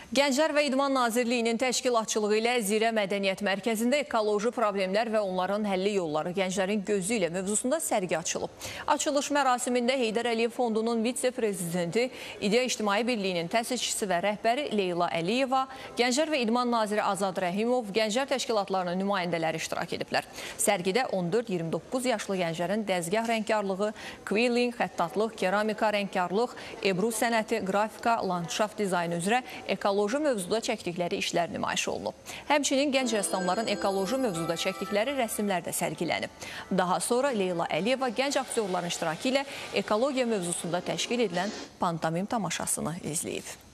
Gənclər və İdman Nazirliyinin təşkilatçılığı ilə Zirə Mədəniyyət Mərkəzində ekoloji problemlər və onların həlli yolları gənclərin gözü ilə mövzusunda sərgi açılıb. Açılış mərasimində Heydər Əliyev Fondunun vitse-prezidenti, İdeya İctimai Birliyinin təsisçisi və rəhbəri Leyla Əliyeva, Gənclər və İdman Naziri Azad Rəhimov, gənclər təşkilatlarının nümayəndələri iştirak ediblər. Sərgidə 14-29 yaşlı gənclərin dəzgah rəngkarlığı, quilling, xəttatlıq, keramika rəngkarlıq, ebru sənəti, qrafika, landşaft dizaynı üzrə ekoloji mövzuda çəkdikləri işlər nümayiş olunub. Həmçinin gənc rəssamların ekoloji mövzuda çəkdikləri rəsmlər də sərgilənib. Daha sonra Leyla Əliyeva gənc aktyorların iştirakı ilə ekologiya mövzusunda təşkil edilən pantomim tamaşasını izləyib.